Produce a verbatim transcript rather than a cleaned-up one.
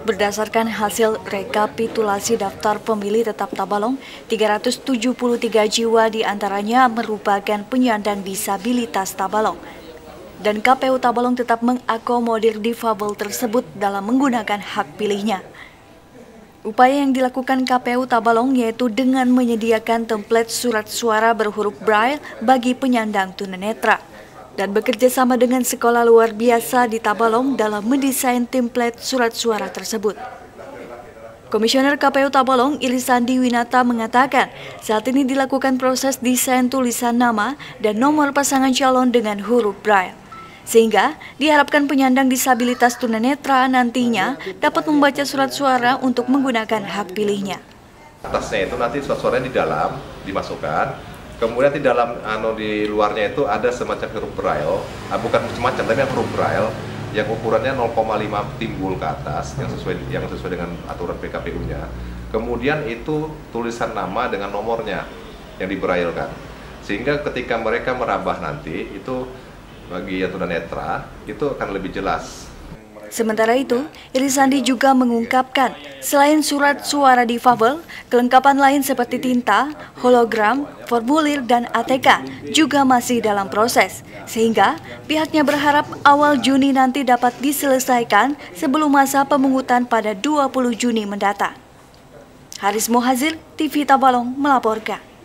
Berdasarkan hasil rekapitulasi daftar pemilih tetap Tabalong, tiga ratus tujuh puluh tiga jiwa diantaranya merupakan penyandang disabilitas Tabalong. Dan K P U Tabalong tetap mengakomodir difabel tersebut dalam menggunakan hak pilihnya. Upaya yang dilakukan K P U Tabalong yaitu dengan menyediakan template surat suara berhuruf Braille bagi penyandang tunanetra dan bekerja sama dengan sekolah luar biasa di Tabalong dalam mendesain template surat suara tersebut. Komisioner K P U Tabalong, Ilisandi Winata mengatakan saat ini dilakukan proses desain tulisan nama dan nomor pasangan calon dengan huruf Braille. Sehingga diharapkan penyandang disabilitas tunanetra nantinya dapat membaca surat suara untuk menggunakan hak pilihnya. Atasnya itu nanti surat suaranya di dalam dimasukkan, kemudian di dalam ano di luarnya itu ada semacam huruf Braille, ah, bukan semacam tapi yang huruf Braille yang ukurannya nol koma lima timbul ke atas yang sesuai yang sesuai dengan aturan P K P U-nya. Kemudian itu tulisan nama dengan nomornya yang di Braille kan. Sehingga ketika mereka merabah nanti itu bagi yang tunanetra itu akan lebih jelas. Sementara itu, Ilisandi juga mengungkapkan selain surat suara difabel, kelengkapan lain seperti tinta, hologram, formulir, dan A T K juga masih dalam proses. Sehingga pihaknya berharap awal Juni nanti dapat diselesaikan sebelum masa pemungutan pada dua puluh Juni mendatang. Haris Mohazir, T V Tabalong melaporkan.